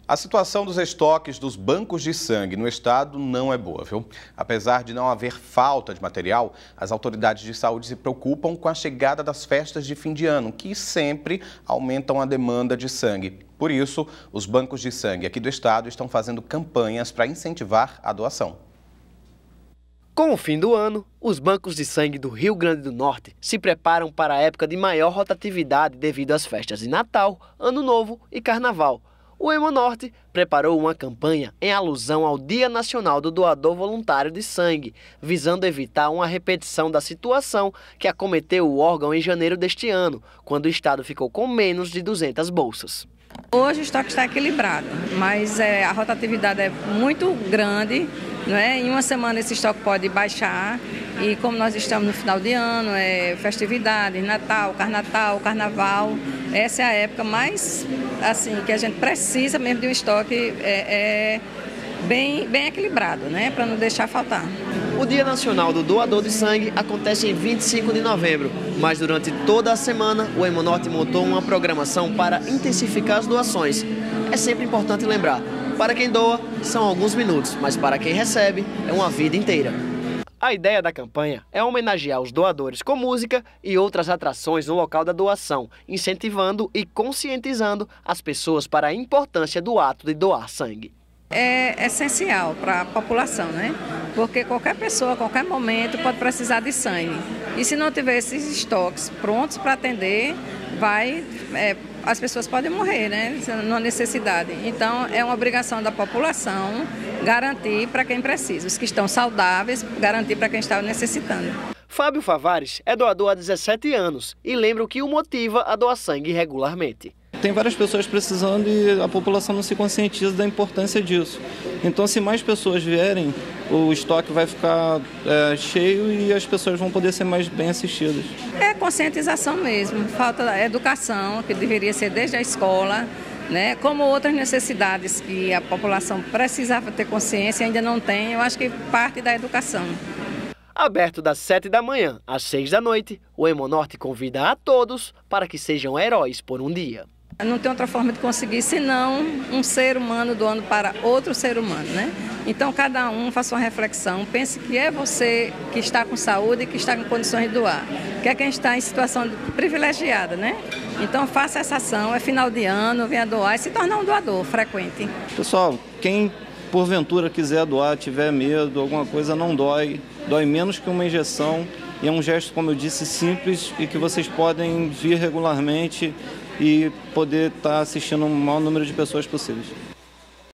A situação dos estoques dos bancos de sangue no estado não é boa, viu? Apesar de não haver falta de material, as autoridades de saúde se preocupam com a chegada das festas de fim de ano, que sempre aumentam a demanda de sangue. Por isso, os bancos de sangue aqui do estado estão fazendo campanhas para incentivar a doação. Com o fim do ano, os bancos de sangue do Rio Grande do Norte se preparam para a época de maior rotatividade devido às festas de Natal, Ano Novo e Carnaval. O Hemonorte preparou uma campanha em alusão ao Dia Nacional do Doador Voluntário de Sangue, visando evitar uma repetição da situação que acometeu o órgão em janeiro deste ano, quando o estado ficou com menos de 200 bolsas. Hoje o estoque está equilibrado, mas a rotatividade é muito grande, né? Em uma semana esse estoque pode baixar e como nós estamos no final de ano, festividade, Natal, Carnaval, essa é a época mais assim que a gente precisa mesmo de um estoque bem equilibrado, né? Para não deixar faltar. O Dia Nacional do Doador de Sangue acontece em 25 de novembro, mas durante toda a semana o Hemonorte montou uma programação para intensificar as doações. É sempre importante lembrar, para quem doa são alguns minutos, mas para quem recebe é uma vida inteira. A ideia da campanha é homenagear os doadores com música e outras atrações no local da doação, incentivando e conscientizando as pessoas para a importância do ato de doar sangue. É essencial para a população, né? Porque qualquer pessoa, a qualquer momento, pode precisar de sangue. E se não tiver esses estoques prontos para atender, as pessoas podem morrer, né? Numa necessidade. Então, é uma obrigação da população garantir para quem precisa. Os que estão saudáveis, garantir para quem está necessitando. Fábio Favares é doador há 17 anos e lembra o que o motiva a doar sangue regularmente. Tem várias pessoas precisando e a população não se conscientiza da importância disso. Então, se mais pessoas vierem, o estoque vai ficar cheio e as pessoas vão poder ser mais bem assistidas. É conscientização mesmo, falta educação, que deveria ser desde a escola, né? Como outras necessidades que a população precisava ter consciência e ainda não tem, eu acho que parte da educação. Aberto das 7 da manhã às 6 da noite, o Hemonorte convida a todos para que sejam heróis por um dia. Não tem outra forma de conseguir senão um ser humano doando para outro ser humano, né? Então cada um faça uma reflexão, pense que é você que está com saúde e que está com condições de doar, que é quem está em situação privilegiada, né? Então faça essa ação, é final de ano, venha doar e se tornar um doador frequente. Pessoal, quem porventura quiser doar, tiver medo, alguma coisa, não dói menos que uma injeção e é um gesto, como eu disse, simples e que vocês podem vir regularmente e poder estar assistindo o maior número de pessoas possíveis.